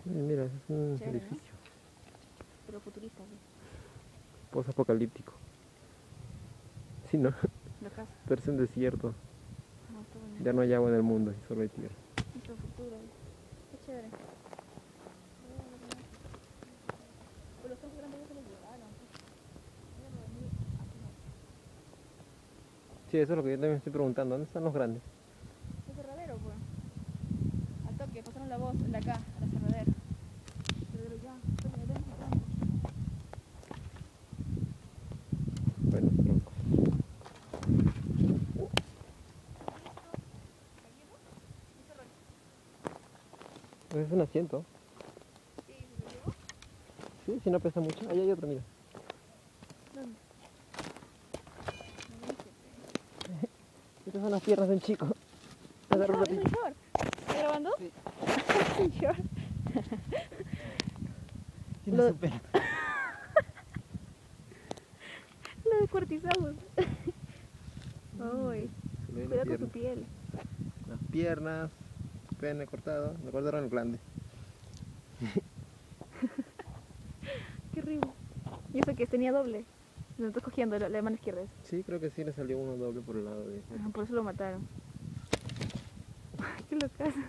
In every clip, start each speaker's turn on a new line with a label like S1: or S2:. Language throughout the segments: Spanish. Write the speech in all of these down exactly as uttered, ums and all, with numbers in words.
S1: Mira, es un
S2: Chévere, ¿no?
S1: edificio
S2: Pero futurista, ¿sí?
S1: post-apocalíptico. Sí, ¿no?
S2: La casa.
S1: Parece un desierto.
S2: No, está bonito.
S1: Ya no hay agua en el mundo y solo hay tierra.
S2: Nuestro futuro. Qué chévere. Pero los campos grandes ya se los llevaron. Mira, para venir aquí no.
S1: Sí, eso es lo que yo también estoy preguntando. ¿Dónde están los grandes?
S2: ¿Es cerradero, pues? Al toque, pasaron la voz, de acá, a la cerradera. Cerradero ya. Oye, ven, ven.
S1: Bueno, troncos. Pues es un asiento.
S2: Sí, ¿se lo llevó?
S1: Sí, si no pesa mucho. Ahí hay otro, mira.
S2: ¿Dónde? No viste, pe.
S1: Estas son las piernas de un chico. Agarra un
S2: No, es un
S1: ratito.
S2: short. ¿Estás grabando?
S1: Sí.
S2: Es un short.
S1: Tiene
S2: Lo-
S1: su pelo.
S2: Lo descuartizamos. Ay,
S1: Se le ve la
S2: cuidado con su
S1: pierna.
S2: piel.
S1: Las piernas, pene cortado. Me cortaron el glande.
S2: Qué horrible. Y eso que tenía doble. Lo estoy cogiendo la, la mano izquierda. esa.
S1: Sí, creo que sí le salió uno doble por el lado de...
S2: Ajá, por eso lo mataron. Qué locazo.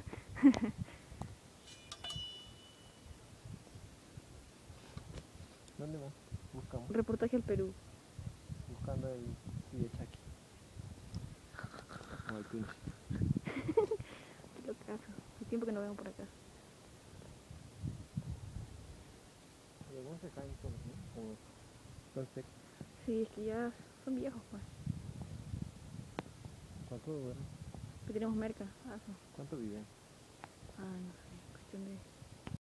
S1: ¿Dónde más? Buscamos.
S2: Reportaje al Perú.
S1: Buscando el Villachaki. O el Tunchi.
S2: Qué locazo. Hace tiempo que no vengo por acá.
S1: Y algunos se caen solos, ¿no? Como son secos.
S2: Sí, es que ya son viejos, pues.
S1: ¿Cuánto duran?
S2: Que tenemos merca. Ah, eso.
S1: ¿Cuánto viven?
S2: Ah, no sé. Cuestión de